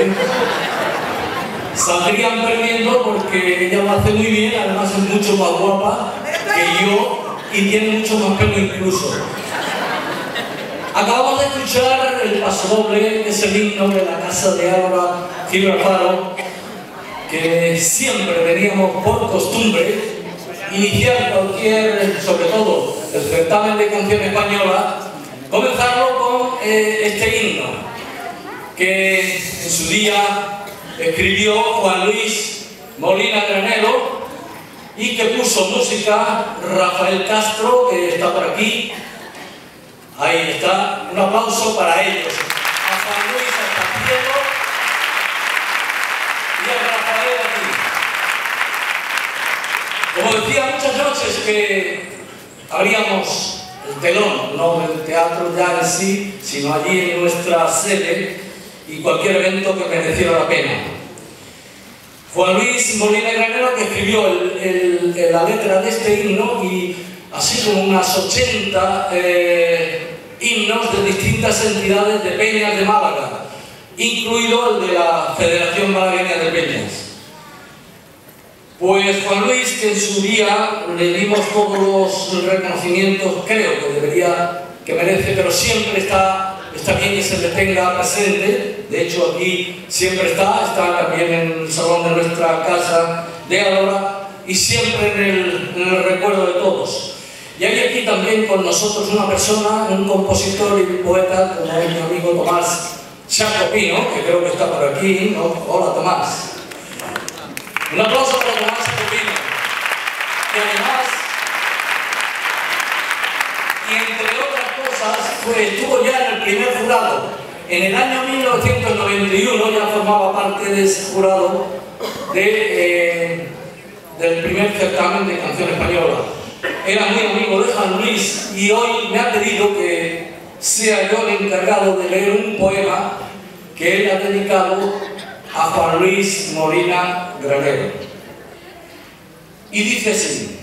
saldrían perdiendo porque ella lo hace muy bien, además es mucho más guapa que yo y tiene mucho más pelo incluso. Acabamos de escuchar el pasodoble, que es el himno de la Casa de Álora Gibralfaro, que siempre teníamos por costumbre iniciar cualquier, sobre todo el certamen de canción española, comenzarlo con este himno, que en su día escribió Juan Luis Molina Granero y que puso música Rafael Castro, que está por aquí. Ahí está, un aplauso para ellos, a Juan Luis hasta el cielo y a Rafael aquí. Como decía, muchas noches que abríamos el telón, no del teatro ya en sí, sino allí en nuestra sede y cualquier evento que mereciera la pena. Juan Luis Molina Granero, que escribió la letra de este himno, y así como unas 80 himnos de distintas entidades de peñas de Málaga, incluido el de la Federación Malagueña de Peñas. Pues Juan Luis, que en su día le dimos todos los reconocimientos, creo que merece, pero siempre está bien que se le tenga presente. De hecho, aquí siempre está también en el salón de nuestra casa de Álora y siempre en el recuerdo de todos. Y hay aquí también con nosotros una persona, un compositor y un poeta, como es mi amigo Tomás Chacopino, que creo que está por aquí, ¿no? Hola, Tomás. Un aplauso para Tomás Chacopino. Que además, y entre otras cosas, estuvo ya en el primer jurado. En el año 1991 ya formaba parte de ese jurado del primer certamen de canción española. Era muy amigo de Juan Luis y hoy me ha pedido que sea yo el encargado de leer un poema que él ha dedicado a Juan Luis Molina Granero. Y dice así: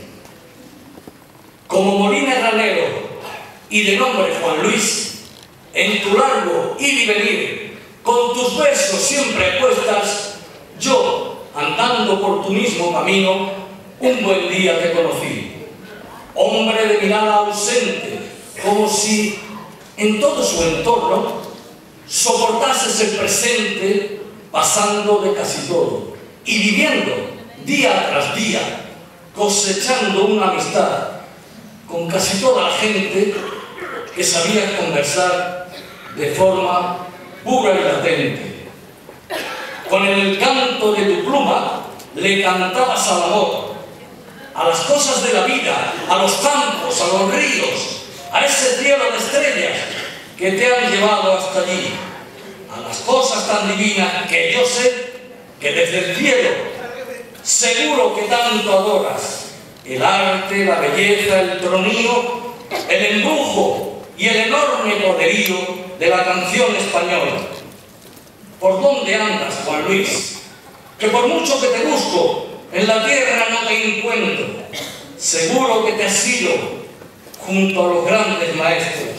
como Molina Granero y de nombre Juan Luis, en tu largo ir y venir, con tus versos siempre puestas, yo, andando por tu mismo camino, un buen día te conocí. Hombre de mirada ausente, como si en todo su entorno soportases el presente, pasando de casi todo y viviendo día tras día, cosechando una amistad con casi toda la gente que sabía conversar de forma pura y latente. Con el canto de tu pluma le cantabas al amor, a las cosas de la vida, a los campos, a los ríos, a ese cielo de estrellas que te han llevado hasta allí, a las cosas tan divinas que yo sé que desde el cielo seguro que tanto adoras: el arte, la belleza, el tronío, el embrujo y el enorme poderío de la canción española. ¿Por dónde andas, Juan Luis? Que por mucho que te busco, en la tierra no te encuentro. Seguro que te has ido junto a los grandes maestros,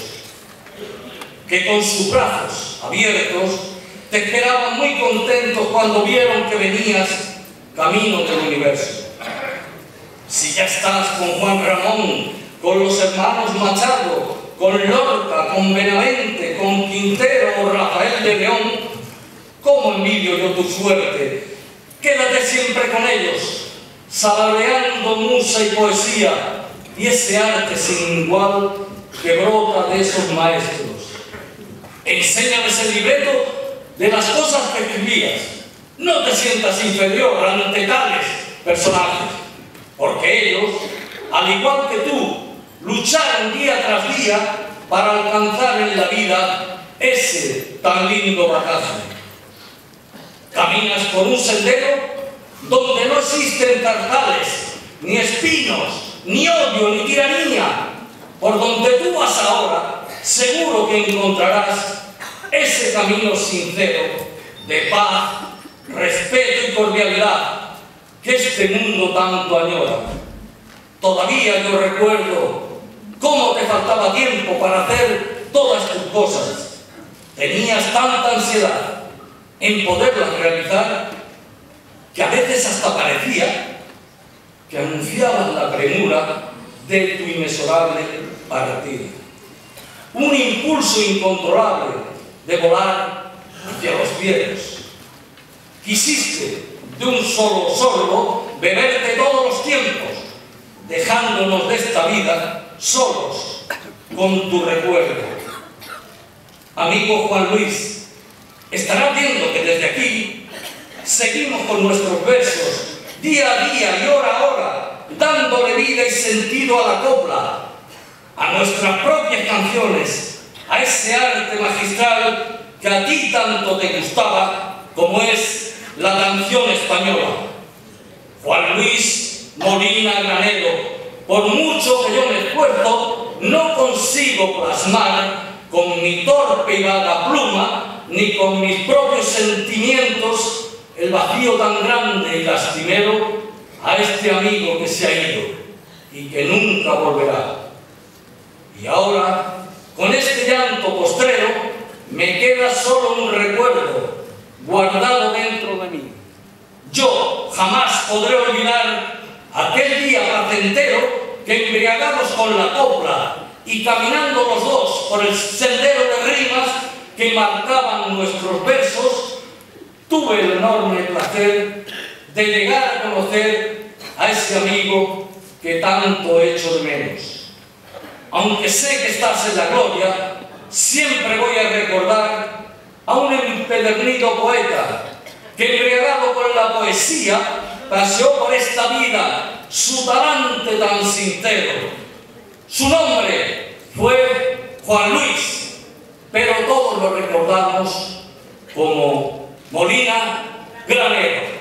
que con sus brazos abiertos te esperaban muy contentos cuando vieron que venías camino del universo. Si ya estás con Juan Ramón, con los hermanos Machado, con Lorca, con Benavente, con Quintero o Rafael de León, ¿cómo envidio yo tu suerte? Quédate siempre con ellos, saboreando musa y poesía y ese arte sin igual que brota de esos maestros. Enséñales el libreto de las cosas que escribías. No te sientas inferior ante tales personajes, porque ellos, al igual que tú, lucharon día tras día para alcanzar en la vida ese tan lindo bagaje. Caminas por un sendero donde no existen zarzales, ni espinos, ni odio, ni tiranía. Por donde tú vas ahora, seguro que encontrarás ese camino sincero de paz, respeto y cordialidad que este mundo tanto añora. Todavía yo recuerdo cómo te faltaba tiempo para hacer todas tus cosas. Tenías tanta ansiedad en poderlas realizar, que a veces hasta parecía que anunciabas la premura de tu inexorable partida. Un impulso incontrolable de volar hacia los cielos. Quisiste de un solo sorbo beberte todos los tiempos, dejándonos de esta vida solos con tu recuerdo. Amigo Juan Luis, estarás viendo que desde aquí seguimos con nuestros versos, día a día y hora a hora, dándole vida y sentido a la copla, a nuestras propias canciones, a ese arte magistral que a ti tanto te gustaba, como es la canción española. Juan Luis Molina Granero, por mucho que yo me esfuerzo, no consigo plasmar con mi torpe y vaga pluma, ni con mis propios sentimientos, el vacío tan grande y lastimero a este amigo que se ha ido y que nunca volverá. Y ahora, con este llanto postrero, me queda solo un recuerdo guardado dentro de mí. Yo jamás podré olvidar aquel día placentero que, embriagados con la copla y caminando los dos por el sendero de rimas que marcaban nuestros versos, tuve el enorme placer de llegar a conocer a ese amigo que tanto echo de menos. Aunque sé que estás en la gloria, siempre voy a recordar a un empedernido poeta que, embriagado con la poesía, paseó por esta vida su talante tan sincero. Su nombre fue Juan Luis, pero todos lo recordamos como Molina Granero.